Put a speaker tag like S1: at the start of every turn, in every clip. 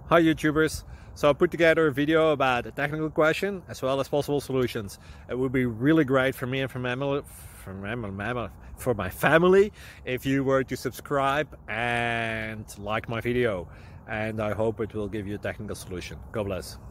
S1: Hi YouTubers! So I put together a video about a technical question as well as possible solutions. It would be really great for me and for my family if you were to subscribe and like my video, and I hope it will give you a technical solution. God bless.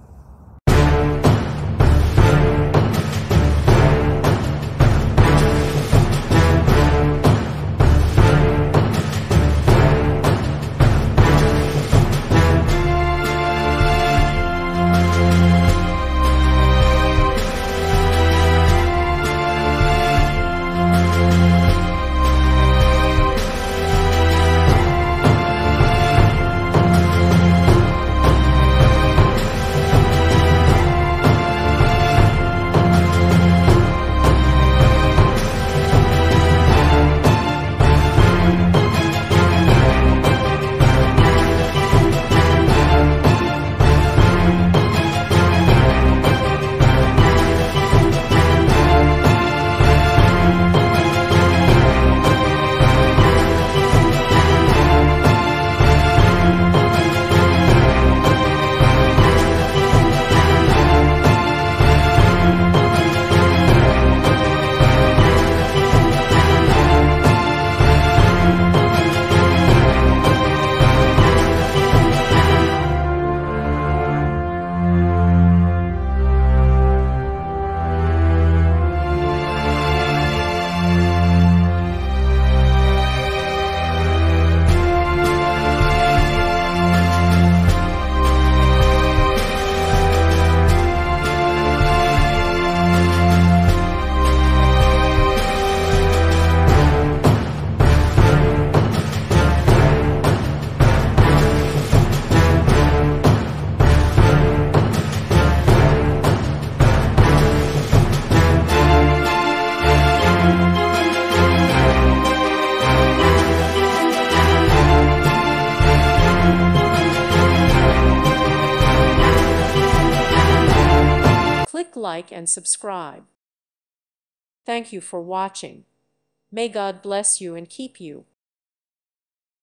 S2: Click like and subscribe. Thank you for watching. May God bless you and keep you.